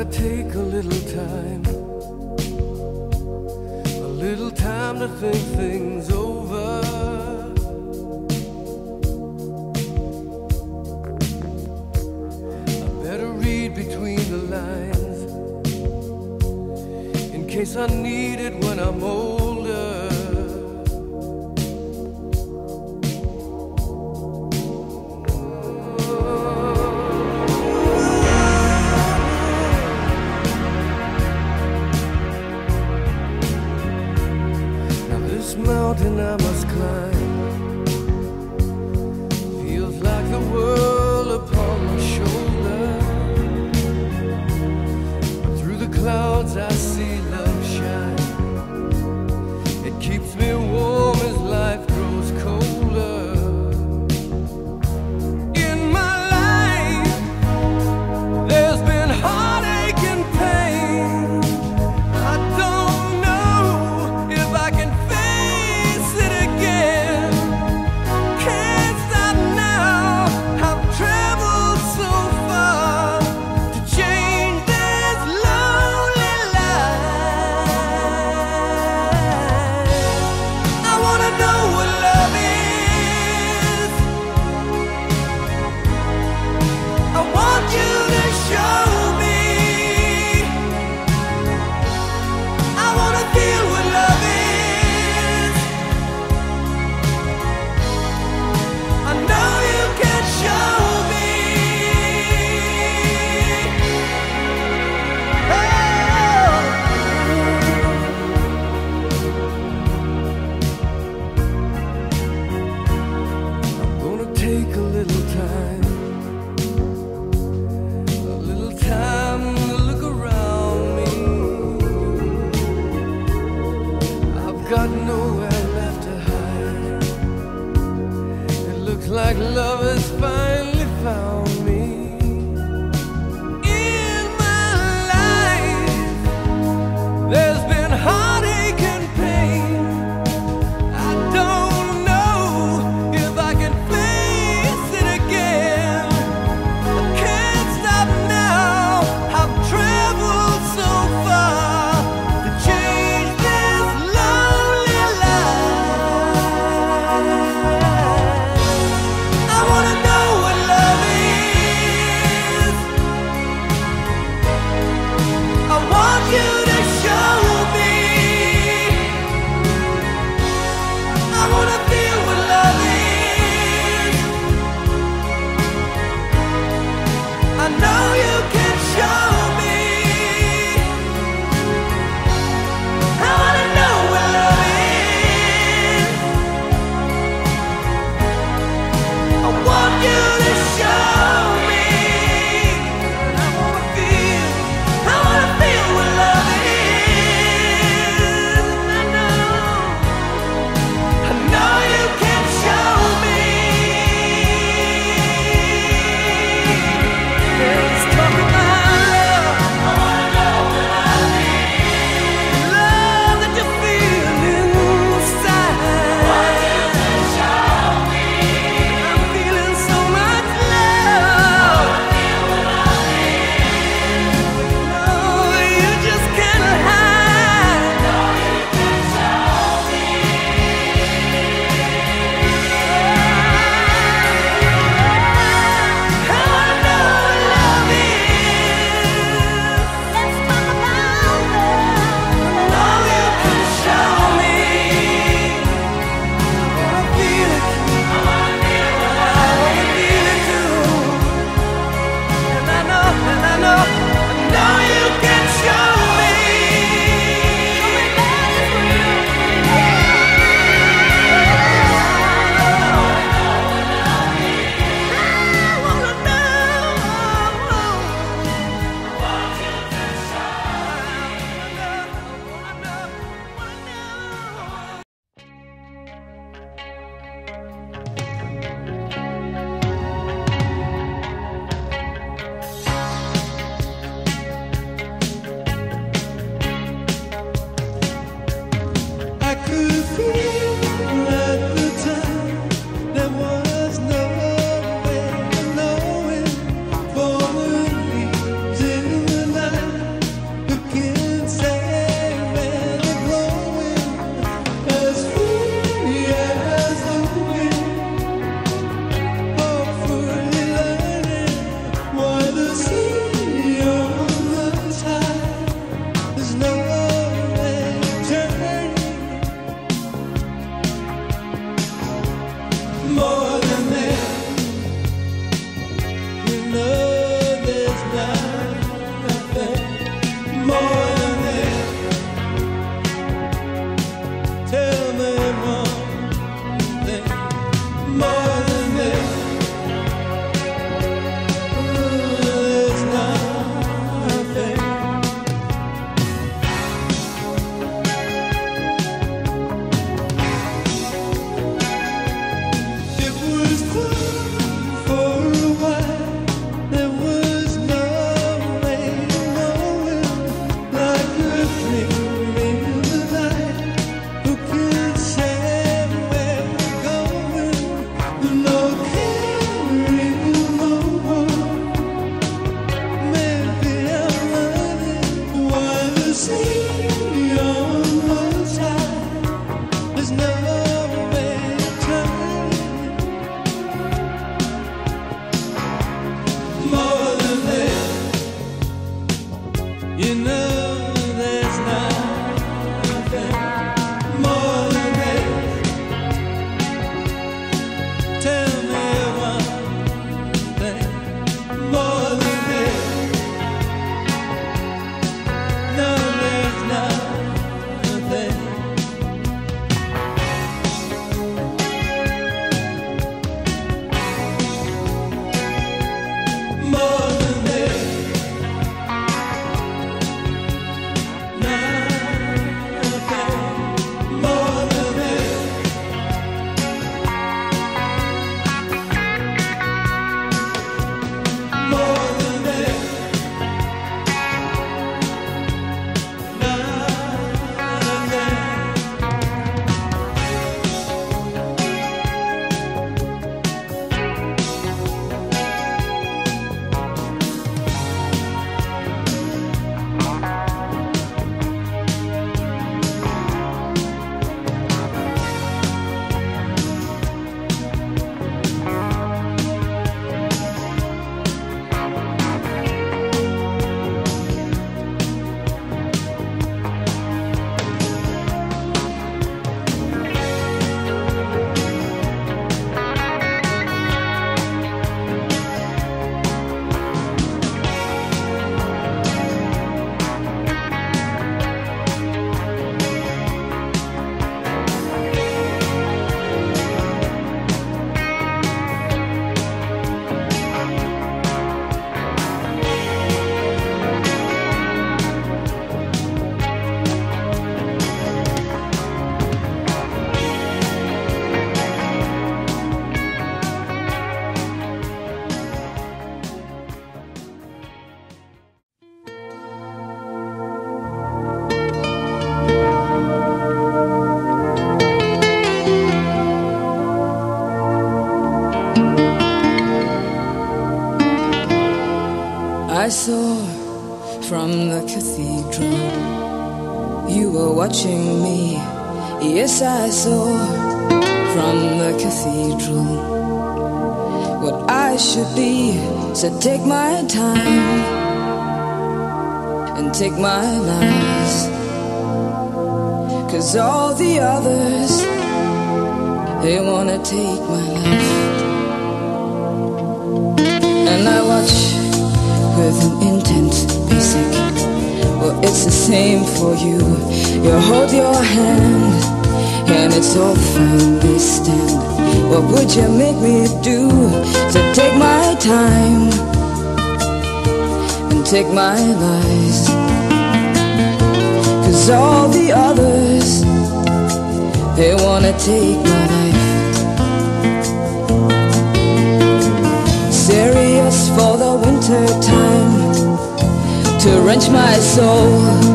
gotta take a little time to think things over. I better read between the lines in case I need it when I'm older. This mountain I must climb feels like the world upon my shoulder. But through the clouds I see love shine. It keeps me warm as life grows colder. In my life there's been heartache and pain. I don't know if I can You know there's nothing more than this. Tell me one thing more than this. No, there's nothing more than this. I saw from the cathedral you were watching me. Yes, I saw from the cathedral what I should be. So take my time and take my lies, 'cause all the others, they wanna take my life. And I watch with an intense basic. Well, it's the same for you. You hold your hand and it's all fine, they stand. What would you make me do? So take my time and take my lies, 'cause all the others, they wanna take my life. Serious for the winter time, to wrench my soul.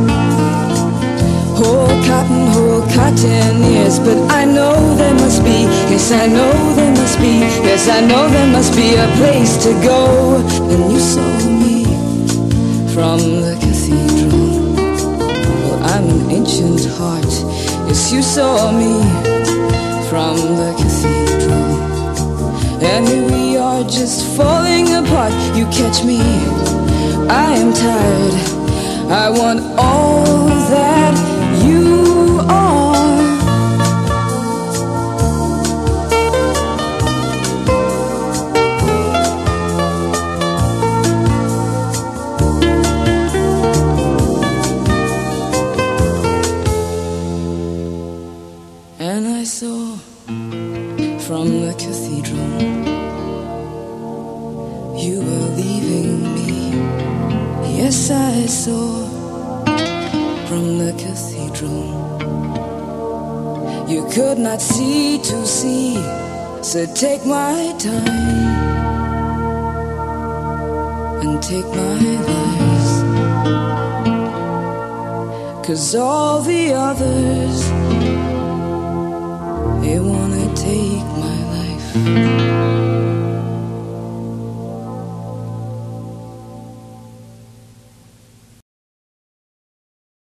Whole cotton ears, but I know there must be, yes I know there must be, yes I know there must be a place to go. And you saw me from the cathedral. Well, I'm an ancient heart. Yes, you saw me from the cathedral. And here we are just falling apart. You catch me, I am tired. I want all that you are. And I saw from the cathedral you were leaving me. Yes, I saw from the cathedral you could not see to see. So take my time and take my lies, 'cause all the others, they wanna take my life.